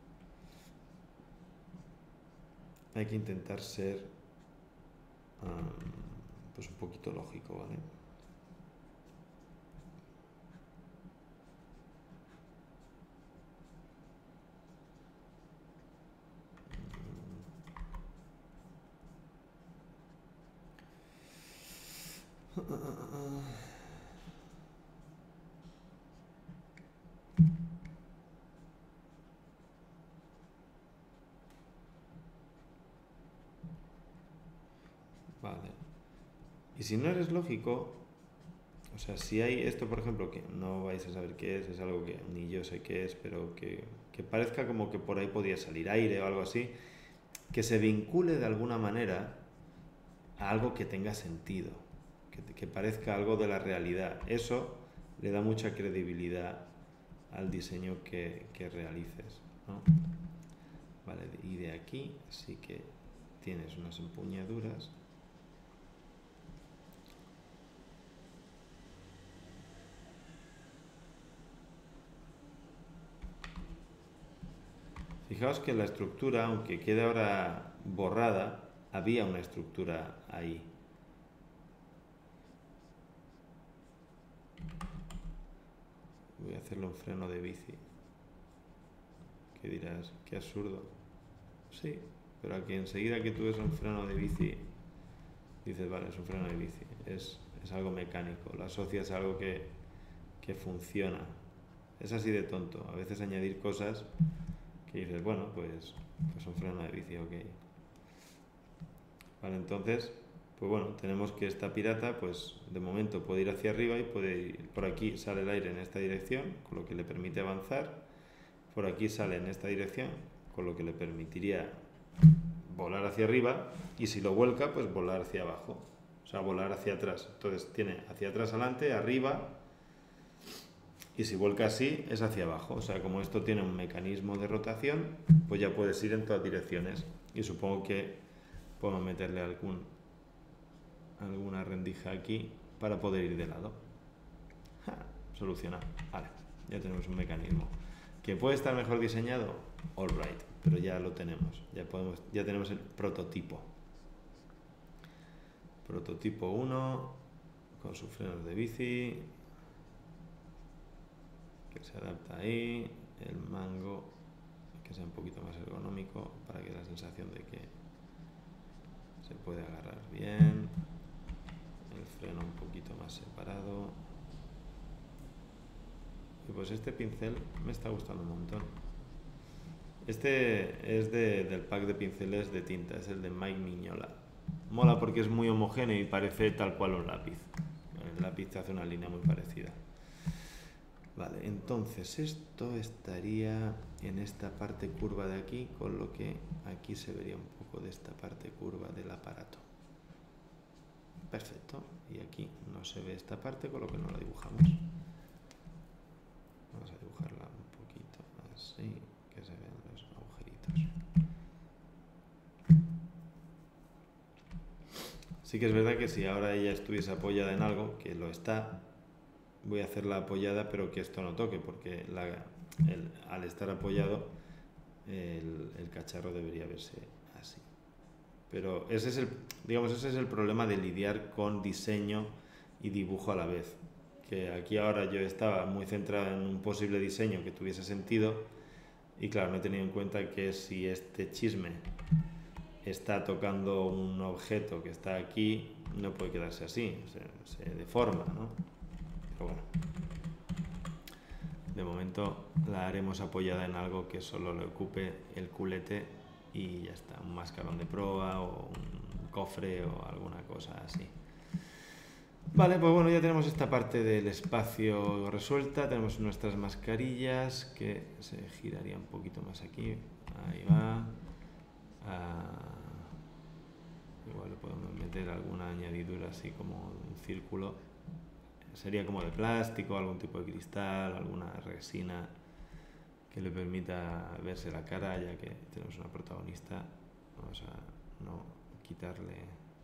hay que intentar ser pues un poquito lógico, ¿vale? Y si no eres lógico, o sea, si hay esto, por ejemplo, que no vais a saber qué es algo que ni yo sé qué es, pero que parezca como que por ahí podía salir aire o algo así, que se vincule de alguna manera a algo que tenga sentido, que parezca algo de la realidad. Eso le da mucha credibilidad al diseño que realices, ¿no? Vale, y de aquí sí que tienes unas empuñaduras. Fijaos que la estructura, aunque quede ahora borrada, había una estructura ahí. Voy a hacerle un freno de bici. Que dirás, qué absurdo. Sí, pero aquí enseguida que tú ves un freno de bici, dices, vale, es un freno de bici. Es algo mecánico, lo asocias a algo que funciona. Es así de tonto. A veces añadir cosas que dices, bueno, pues un freno de bici, ok. Vale, entonces, pues bueno, tenemos que esta pirata, pues de momento puede ir hacia arriba y puede ir por aquí, sale el aire en esta dirección, con lo que le permite avanzar. Por aquí sale en esta dirección, con lo que le permitiría volar hacia arriba, y si lo vuelca, pues volar hacia abajo, o sea, volar hacia atrás. Entonces tiene hacia atrás, adelante, arriba, y si vuelca así, es hacia abajo. O sea, como esto tiene un mecanismo de rotación, pues ya puedes ir en todas direcciones. Y supongo que podemos meterle alguna rendija aquí para poder ir de lado. Solucionado. Vale, ya tenemos un mecanismo. ¿Que puede estar mejor diseñado? All right, pero ya lo tenemos. Ya tenemos el prototipo. Prototipo 1 con sus frenos de bici, que se adapta ahí, el mango que sea un poquito más ergonómico para que la sensación de que se puede agarrar bien, el freno un poquito más separado. Y pues este pincel me está gustando un montón. Este es del pack de pinceles de tinta, es el de Mike Mignola. Mola porque es muy homogéneo y parece tal cual un lápiz. El lápiz te hace una línea muy parecida. Vale, entonces esto estaría en esta parte curva de aquí, con lo que aquí se vería un poco de esta parte curva del aparato. Perfecto, y aquí no se ve esta parte, con lo que no la dibujamos. Vamos a dibujarla un poquito así, que se vean los agujeritos. Sí que es verdad que si ahora ella estuviese apoyada en algo, que lo está, voy a hacerla apoyada, pero que esto no toque, porque al estar apoyado el cacharro debería verse así. Pero ese es el problema de lidiar con diseño y dibujo a la vez. Que aquí ahora yo estaba muy centrado en un posible diseño que tuviese sentido, y claro, no he tenido en cuenta que si este chisme está tocando un objeto que está aquí, no puede quedarse así, se deforma, ¿no? Pero bueno, de momento la haremos apoyada en algo que solo le ocupe el culete y ya está, un mascarón de proa o un cofre o alguna cosa así. Vale, pues bueno, ya tenemos esta parte del espacio resuelta, tenemos nuestras mascarillas que se giraría un poquito más aquí, ahí va. Igual le podemos meter alguna añadidura así como un círculo, sería como de plástico, algún tipo de cristal, alguna resina que le permita verse la cara, ya que tenemos una protagonista. Vamos a no quitarle.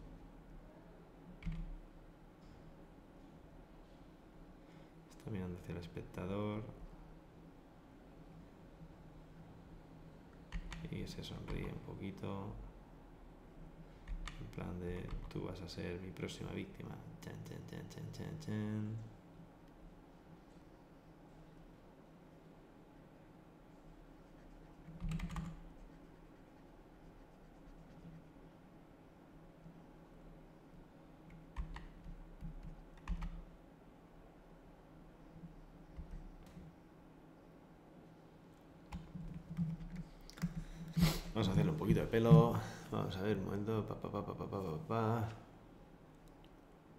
Está mirando hacia el espectador y se sonríe un poquito, en plan de tú vas a ser mi próxima víctima. Chan, chan, chan, chan, chan, chan. Vamos a hacerle un poquito de pelo. Vamos a ver un momento.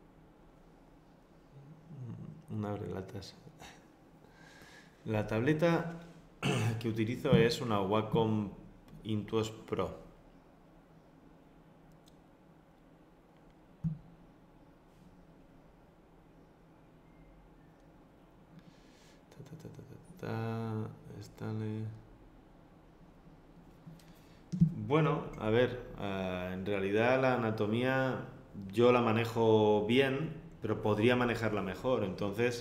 un abrelatas. La tableta que utilizo es una Wacom Intuos Pro. Stanley. Bueno, a ver, en realidad la anatomía yo la manejo bien, pero podría manejarla mejor. Entonces,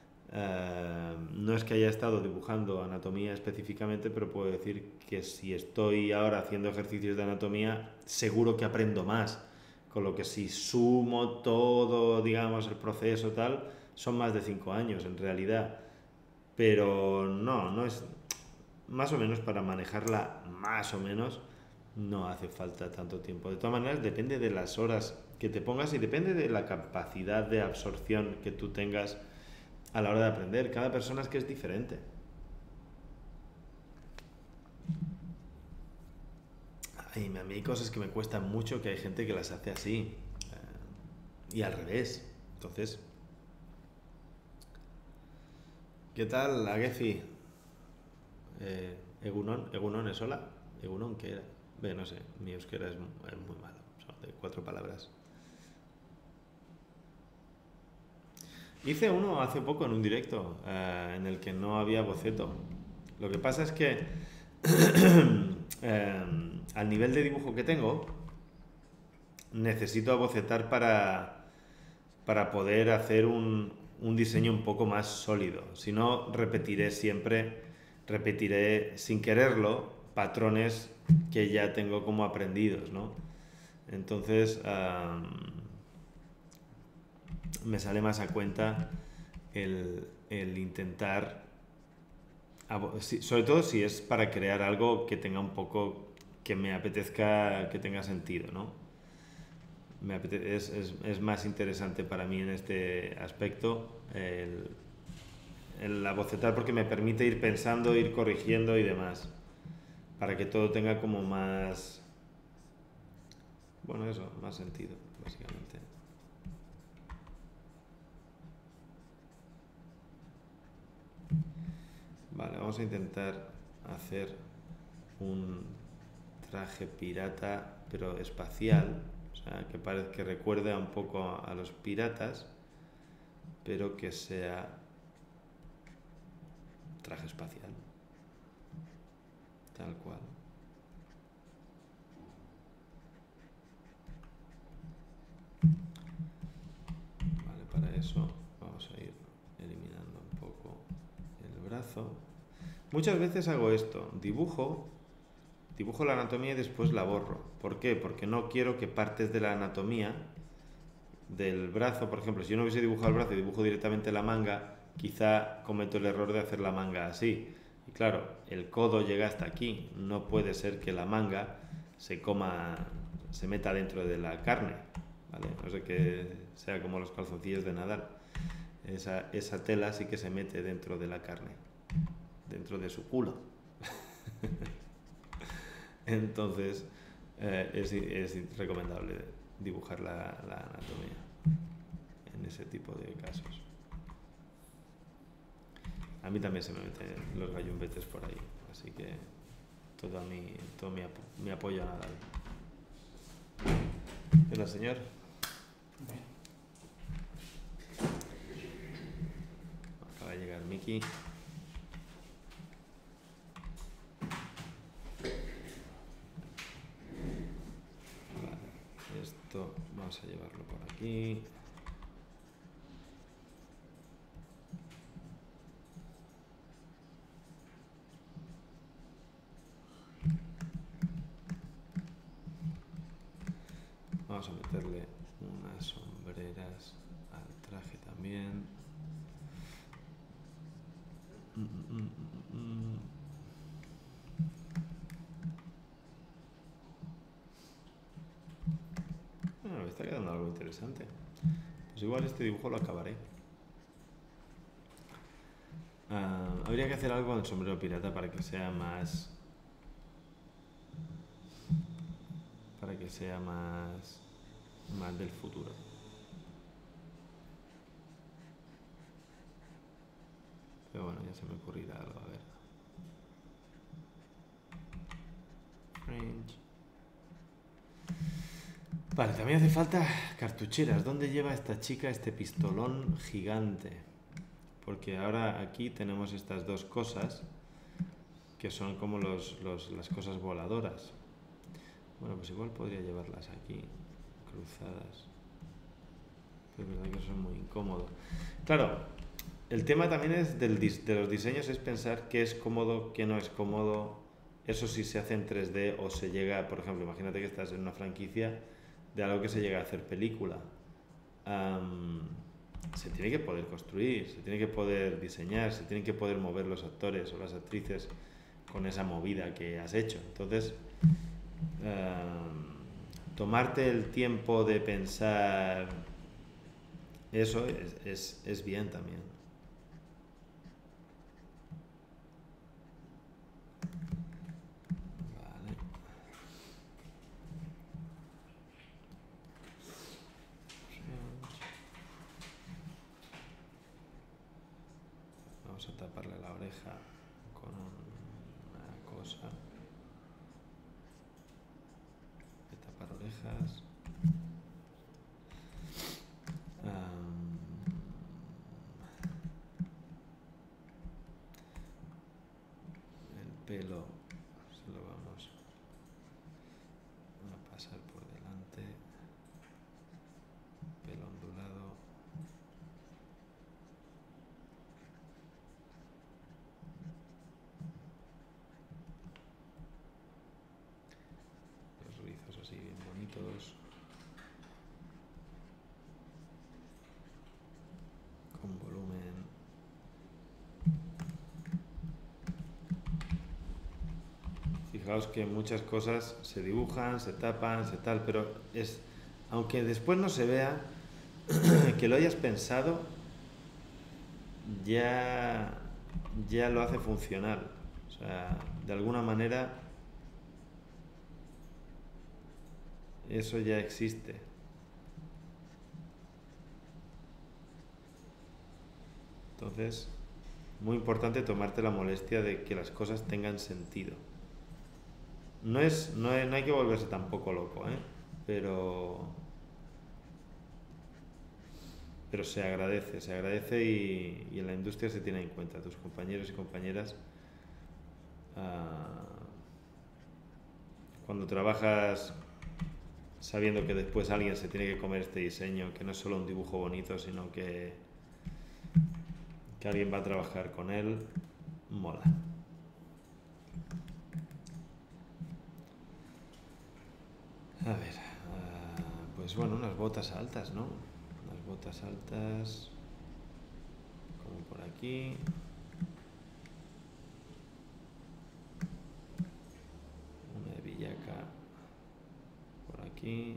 no es que haya estado dibujando anatomía específicamente, pero puedo decir que si estoy ahora haciendo ejercicios de anatomía, seguro que aprendo más. Con lo que si sumo todo, digamos, el proceso tal, son más de 5 años en realidad. Pero no es más o menos para manejarla más o menos no hace falta tanto tiempo. De todas maneras, depende de las horas que te pongas y depende de la capacidad de absorción que tú tengas a la hora de aprender. Cada persona es que es diferente. A mí hay cosas que me cuestan mucho que hay gente que las hace así. Y al revés. Entonces, ¿qué tal, Agefi? Egunon es hola. Egunon, ¿qué era? No sé, mi euskera es muy malo. Son de 4 palabras. Hice uno hace poco en un directo en el que no había boceto. Lo que pasa es que al nivel de dibujo que tengo, necesito bocetar para poder hacer un diseño un poco más sólido. Si no, repetiré sin quererlo patrones que ya tengo como aprendidos, ¿no? Entonces, me sale más a cuenta el intentar, sobre todo si es para crear algo que tenga un poco, que me apetezca, que tenga sentido, ¿no? Es más interesante para mí en este aspecto el abocetar porque me permite ir pensando, ir corrigiendo y demás, para que todo tenga como más, bueno, eso, más sentido, básicamente. Vale, vamos a intentar hacer un traje pirata, pero espacial, o sea, que recuerde un poco a los piratas, pero que sea traje espacial, tal cual. Vale, para eso vamos a ir eliminando un poco el brazo. Muchas veces hago esto, dibujo la anatomía y después la borro. ¿Por qué? Porque no quiero que partes de la anatomía del brazo, por ejemplo, si yo no hubiese dibujado el brazo y dibujo directamente la manga, quizá cometo el error de hacer la manga así. Y claro, el codo llega hasta aquí. No puede ser que la manga se meta dentro de la carne, ¿vale? No sé que sea como los calzoncillos de Nadal. Esa tela sí que se mete dentro de la carne, dentro de su culo. Entonces, es recomendable dibujar la anatomía en ese tipo de casos. A mí también se me meten los gallumbetes por ahí, así que todo mi apoyo a Nadal. ¿Hola, señor? Acaba de llegar Miki. Vale, esto vamos a llevarlo por aquí. Vamos a meterle unas sombreras al traje también. Bueno, me está quedando algo interesante. Pues igual este dibujo lo acabaré. Habría que hacer algo con el sombrero pirata para que sea más... más del futuro. Pero bueno, ya se me ocurrirá algo, a ver. Fringe. Vale, también hace falta cartucheras. ¿Dónde lleva esta chica este pistolón gigante? Porque ahora aquí tenemos estas dos cosas que son como las cosas voladoras. Bueno, pues igual podría llevarlas aquí, cruzadas. Pero es verdad que eso es muy incómodo. Claro, el tema también es de los diseños, es pensar qué es cómodo, qué no es cómodo. Eso sí se hace en 3D o se llega, por ejemplo, imagínate que estás en una franquicia de algo que se llega a hacer película. Se tiene que poder construir, se tiene que poder diseñar, se tienen que poder mover los actores o las actrices con esa movida que has hecho. Entonces, tomarte el tiempo de pensar eso es bien también. Vale. Vamos a taparle la oreja con una cosa. Voy a tapar orejas. El pelo se lo vamos a pasar por delante. Pelo ondulado. Los rizos así bien bonitos. Con volumen. Fijaos que muchas cosas se dibujan, se tapan, se tal, pero es, aunque después no se vea, que lo hayas pensado, ya, ya lo hace funcional. O sea, de alguna manera eso ya existe. Entonces, muy importante tomarte la molestia de que las cosas tengan sentido. No hay que volverse tampoco loco, ¿eh? Pero, pero se agradece y en la industria se tiene en cuenta. Tus compañeros y compañeras, ah, cuando trabajas sabiendo que después alguien se tiene que comer este diseño, que no es solo un dibujo bonito, sino que alguien va a trabajar con él, mola. A ver, pues bueno, unas botas altas, ¿no? Unas botas altas, como por aquí. Una de Villaca por aquí.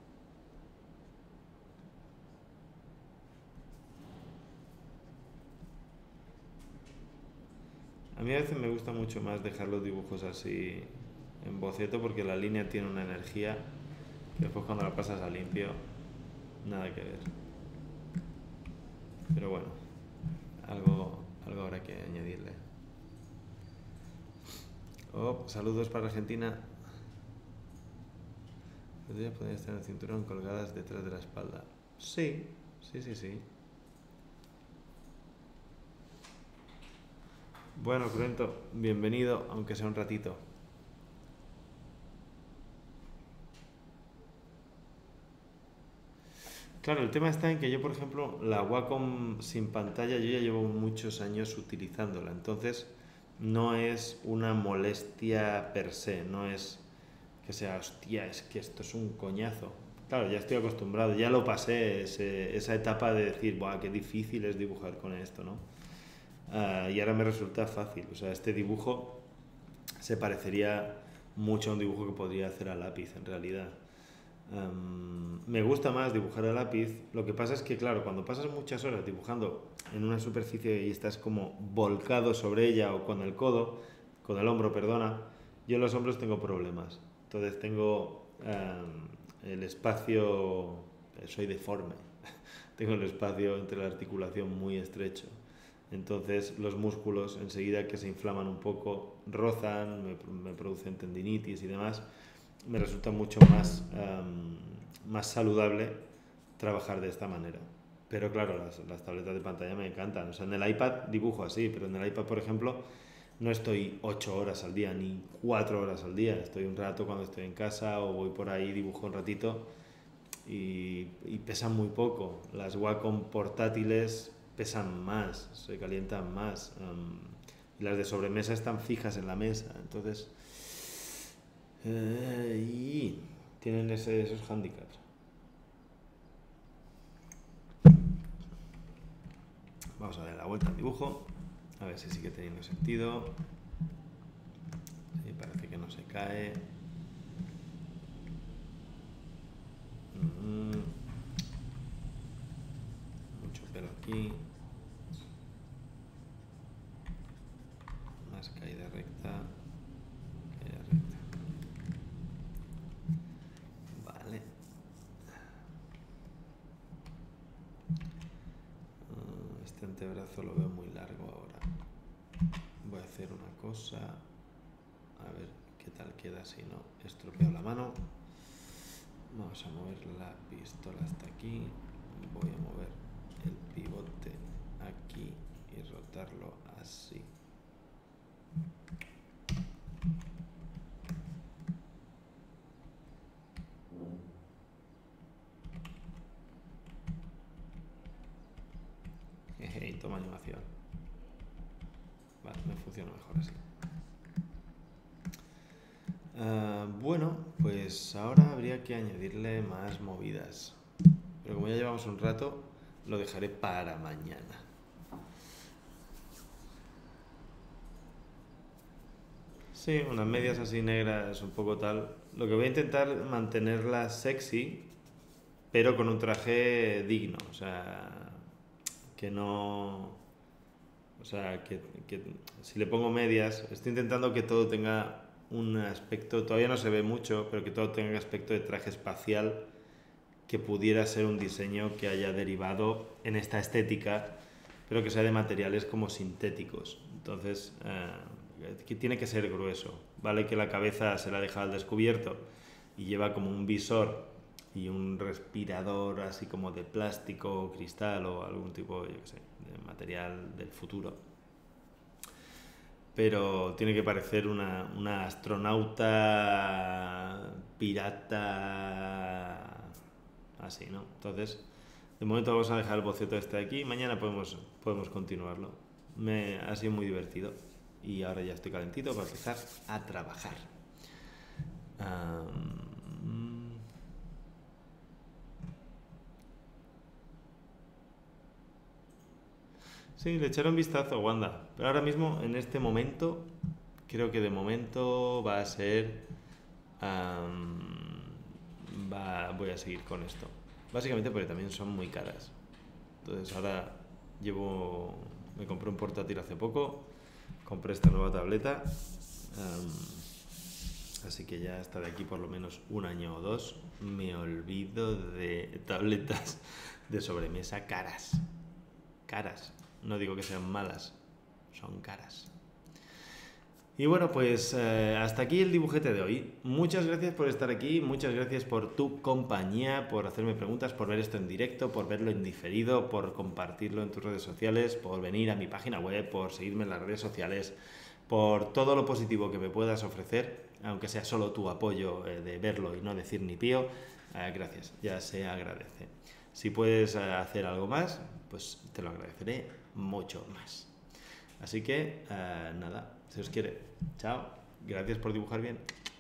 A mí a veces me gusta mucho más dejar los dibujos así en boceto porque la línea tiene una energía que después cuando la pasas a limpio, nada que ver. Pero bueno, algo habrá que añadirle. Oh, saludos para Argentina. Los días podrían estar en el cinturón colgadas detrás de la espalda. Sí, sí, sí, sí. Bueno, Cruento, bienvenido, aunque sea un ratito. Claro, el tema está en que yo, por ejemplo, la Wacom sin pantalla, yo ya llevo muchos años utilizándola, entonces no es una molestia per se, no es que sea, hostia, es que esto es un coñazo. Claro, ya estoy acostumbrado, ya lo pasé, esa etapa de decir, buah, qué difícil es dibujar con esto, ¿no? Y ahora me resulta fácil, o sea, este dibujo se parecería mucho a un dibujo que podría hacer a lápiz en realidad. Me gusta más dibujar a lápiz. Lo que pasa es que, claro, cuando pasas muchas horas dibujando en una superficie y estás como volcado sobre ella o con el codo, con el hombro, perdona, yo en los hombros tengo problemas. Entonces tengo el espacio, soy deforme, tengo el espacio entre la articulación muy estrecho. Entonces los músculos enseguida que se inflaman un poco, rozan, me producen tendinitis y demás. Me resulta mucho más saludable trabajar de esta manera. Pero claro, las tabletas de pantalla me encantan. O sea, en el iPad dibujo así, pero en el iPad, por ejemplo, no estoy 8 horas al día ni 4 horas al día. Estoy un rato cuando estoy en casa o voy por ahí, dibujo un ratito y pesan muy poco. Las Wacom portátiles pesan más, se calientan más. Y las de sobremesa están fijas en la mesa. Entonces, y tienen esos handicaps. Vamos a dar la vuelta al dibujo, a ver si sigue teniendo sentido. Sí, parece que no se cae. Mucho pelo aquí. Más caída recta. Caída recta. Vale. Este antebrazo lo veo muy largo ahora. Voy a hacer una cosa. A ver qué tal queda si no estropeo la mano. Vamos a mover la pistola hasta aquí. Voy a mover el pivote aquí y rotarlo así. Y toma animación. Vale, me funciona mejor así. Bueno, pues ahora habría que añadirle más movidas. Pero como ya llevamos un rato, lo dejaré para mañana. Sí, unas medias así negras, un poco tal. Lo que voy a intentar mantenerlas sexy, pero con un traje digno. O sea, que no... O sea, que si le pongo medias, estoy intentando que todo tenga un aspecto, todavía no se ve mucho, pero que todo tenga un aspecto de traje espacial, que pudiera ser un diseño que haya derivado en esta estética, pero que sea de materiales como sintéticos. Entonces, que tiene que ser grueso. Vale que la cabeza se la deja al descubierto y lleva como un visor y un respirador así como de plástico o cristal o algún tipo, yo qué sé, de material del futuro. Pero tiene que parecer una astronauta pirata así, ¿no? Entonces, de momento vamos a dejar el boceto este aquí y mañana podemos continuarlo. Ha sido muy divertido y ahora ya estoy calentito para empezar a trabajar. Sí, le echaré un vistazo, Wanda. Pero ahora mismo, en este momento, creo que de momento va a ser... voy a seguir con esto. Básicamente porque también son muy caras. Entonces ahora me compré un portátil hace poco, compré esta nueva tableta, así que ya hasta de aquí por lo menos un año o dos me olvido de tabletas de sobremesa caras. Caras. No digo que sean malas, son caras. Y bueno, pues hasta aquí el dibujete de hoy. Muchas gracias por estar aquí, muchas gracias por tu compañía, por hacerme preguntas, por ver esto en directo, por verlo en diferido, por compartirlo en tus redes sociales, por venir a mi página web, por seguirme en las redes sociales, por todo lo positivo que me puedas ofrecer, aunque sea solo tu apoyo de verlo y no decir ni pío. Gracias, ya se agradece. Si puedes hacer algo más, pues te lo agradeceré mucho más. Así que nada, se os quiere. Chao. Gracias por dibujar bien.